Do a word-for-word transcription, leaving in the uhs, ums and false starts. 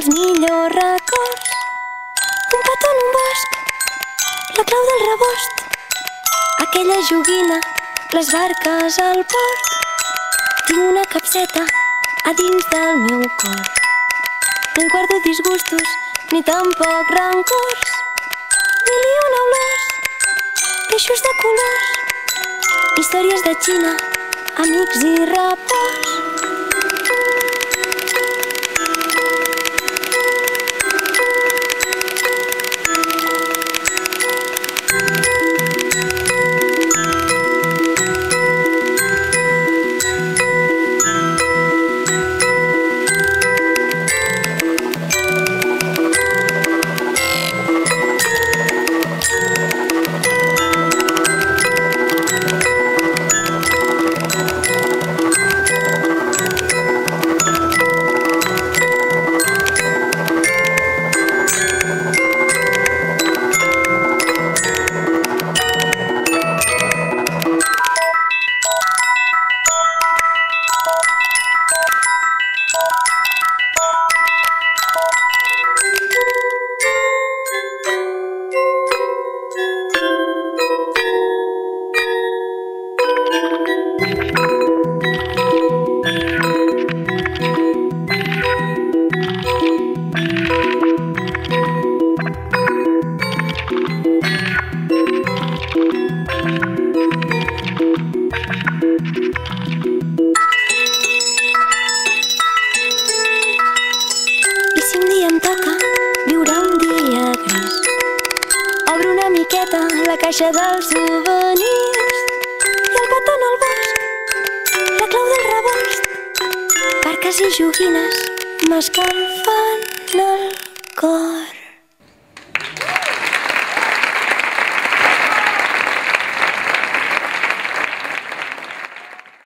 els millors records. Un petó en un bosc, la clau del rebost, aquella joguina, les barques al port. Tinc una capseta a dins del meu cor. No hi guardo disgustos ni tampoc rancors. Mil i una olors, peixos de colors, històries de Xina, amics i repòs. La caixa dels souvenirs i el petó en el bosc, la clau del rebost, barques i joguines m'escalfen el cor.